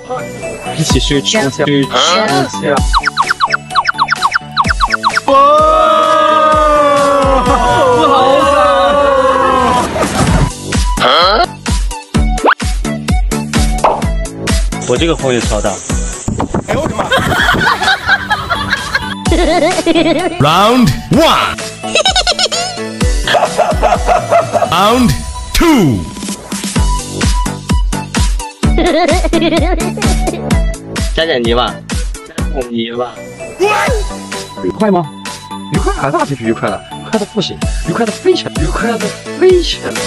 一起去冲下去， 不好啊！ 我这个风也超大。 哎呦我的妈 Round 1 Round 2 加点泥吧，加点泥吧。愉快吗？愉快啊，那必须愉快了，愉快的不行，愉快的飞起来，愉快的飞起来。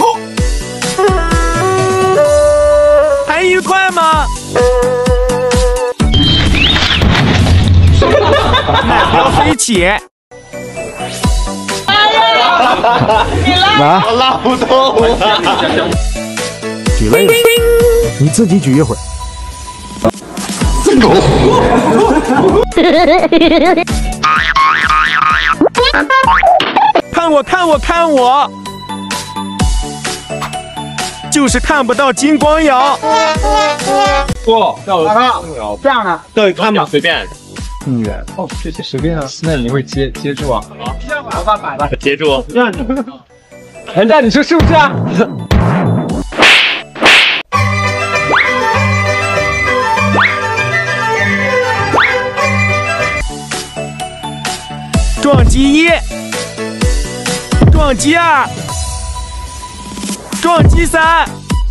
还愉快吗？奶不要飞起！ 我拉不动了。 举累了，你自己举一会儿。 看我，看我，看我！就是看不到金光瑶。 不， 这样呢？ 对，看吧，随便。 更远哦，这些随便啊。那你会接住啊？ 我把摆了， 接住。 哎，那你说是不是啊？ 撞击1，撞击2，撞击3。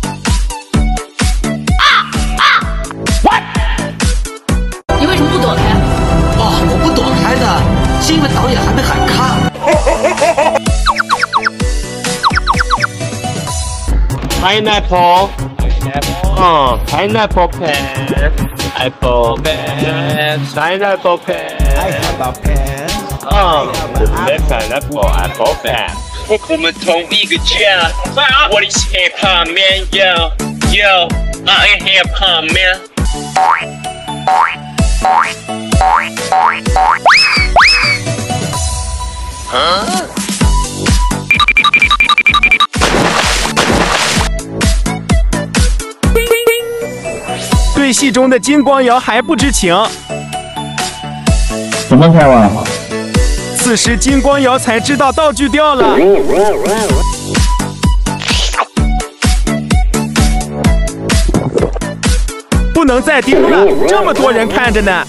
你为什么不躲开？ 哦，我不躲开的，是因为导演还没喊卡。 Pineapple， pineapple pen， apple pen，pineapple pen。I have a pen。pineapple pen。我们同一个家。我的 hip hop man yo，I am hip hop man。 对戏中的金光瑶还不知情， 什么开玩笑？ 此时金光瑶才知道道具掉了。不能再丢了，这么多人看着呢。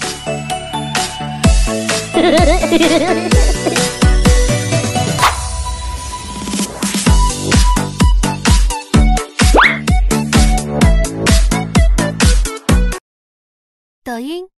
抖音。